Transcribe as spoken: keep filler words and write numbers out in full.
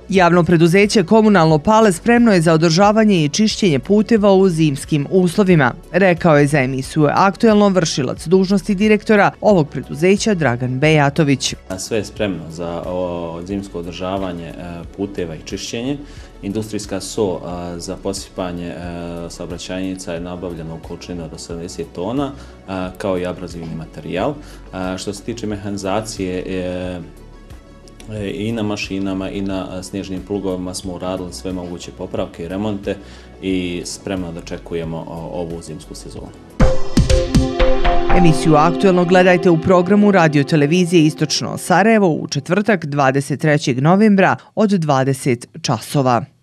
Javno preduzeće Komunalno Pale spremno je za održavanje i čišćenje puteva u zimskim uslovima, rekao je za emisiju Aktuelno vršilac dužnosti direktora ovog preduzeća Dragan Bejatović. Sve je spremno za zimsko održavanje puteva i čišćenje. Industrijska so za posipanje saobraćajnica je nabavljena u količini od osamdeset tona, kao i abrazivni materijal. Što se tiče mehanizacije, i na mašinama i na snježnim plugovima smo uradili sve moguće popravke i remonte i spremno da očekujemo ovu zimsku sezonu. Emisiju Aktuelno gledajte u programu Radio televizije Istočno Sarajevo u četvrtak dvadeset trećeg novembra od dvadeset časova.